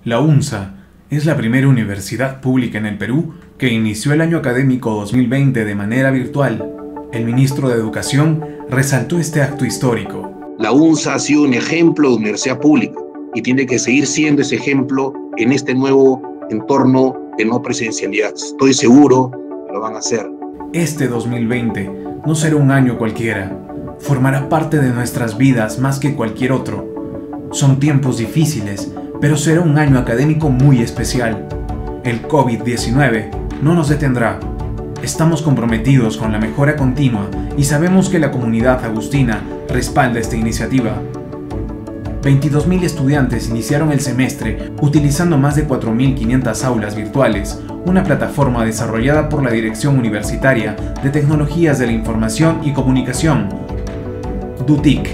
La UNSA es la primera universidad pública en el Perú que inició el año académico 2020 de manera virtual. El ministro de Educación resaltó este acto histórico. La UNSA ha sido un ejemplo de universidad pública y tiene que seguir siendo ese ejemplo en este nuevo entorno de no presencialidad. Estoy seguro que lo van a hacer. Este 2020 no será un año cualquiera. Formará parte de nuestras vidas más que cualquier otro. Son tiempos difíciles, pero será un año académico muy especial. El COVID-19 no nos detendrá. Estamos comprometidos con la mejora continua y sabemos que la comunidad agustina respalda esta iniciativa. 22.000 estudiantes iniciaron el semestre utilizando más de 4.500 aulas virtuales, una plataforma desarrollada por la Dirección Universitaria de Tecnologías de la Información y Comunicación, DUTIC.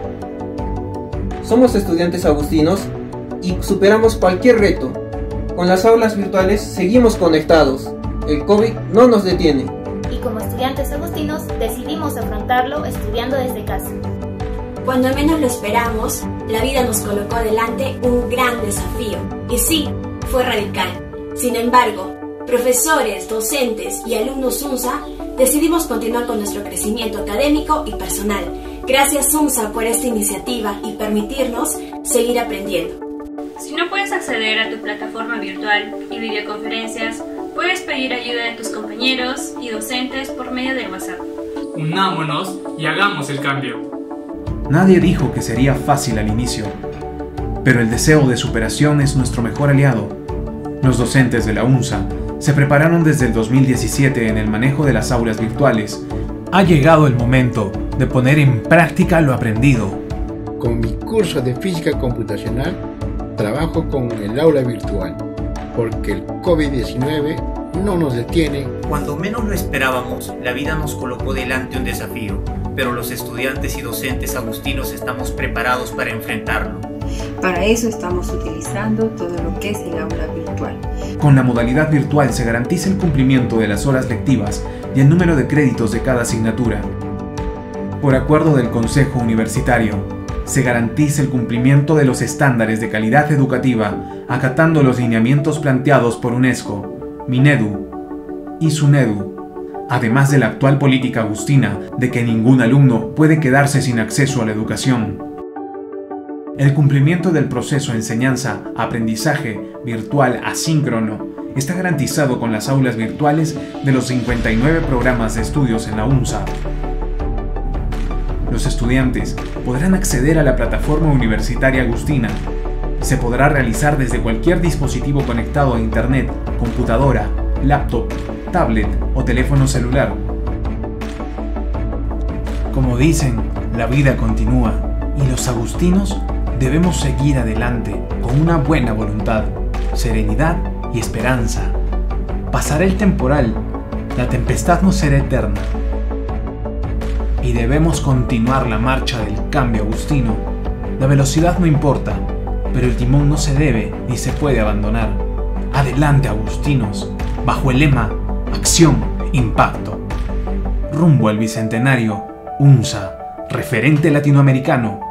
Somos estudiantes agustinos y superamos cualquier reto. Con las aulas virtuales seguimos conectados. El COVID no nos detiene. Y como estudiantes agustinos decidimos afrontarlo estudiando desde casa. Cuando menos lo esperamos, la vida nos colocó delante un gran desafío. Y sí, fue radical. Sin embargo, profesores, docentes y alumnos UNSA decidimos continuar con nuestro crecimiento académico y personal. Gracias UNSA por esta iniciativa y permitirnos seguir aprendiendo. Si no puedes acceder a tu plataforma virtual y videoconferencias, puedes pedir ayuda de tus compañeros y docentes por medio de WhatsApp. Unámonos y hagamos el cambio. Nadie dijo que sería fácil al inicio, pero el deseo de superación es nuestro mejor aliado. Los docentes de la UNSA se prepararon desde el 2017 en el manejo de las aulas virtuales. Ha llegado el momento de poner en práctica lo aprendido. Con mi curso de física computacional, trabajo con el aula virtual, porque el COVID-19 no nos detiene. Cuando menos lo esperábamos, la vida nos colocó delante un desafío, pero los estudiantes y docentes agustinos estamos preparados para enfrentarlo. Para eso estamos utilizando todo lo que es el aula virtual. Con la modalidad virtual se garantiza el cumplimiento de las horas lectivas y el número de créditos de cada asignatura. Por acuerdo del Consejo Universitario, se garantiza el cumplimiento de los estándares de calidad educativa, acatando los lineamientos planteados por UNESCO, Minedu y SUNEDU, además de la actual política agustina de que ningún alumno puede quedarse sin acceso a la educación. El cumplimiento del proceso enseñanza-aprendizaje virtual asíncrono está garantizado con las aulas virtuales de los 59 programas de estudios en la UNSA. Los estudiantes podrán acceder a la plataforma universitaria agustina. Se podrá realizar desde cualquier dispositivo conectado a internet, computadora, laptop, tablet o teléfono celular. Como dicen, la vida continúa y los agustinos debemos seguir adelante con una buena voluntad, serenidad y esperanza. Pasará el temporal, la tempestad no será eterna. Y debemos continuar la marcha del cambio agustino. La velocidad no importa, pero el timón no se debe ni se puede abandonar. Adelante, agustinos, bajo el lema Acción, Impacto. Rumbo al Bicentenario, UNSA, referente latinoamericano.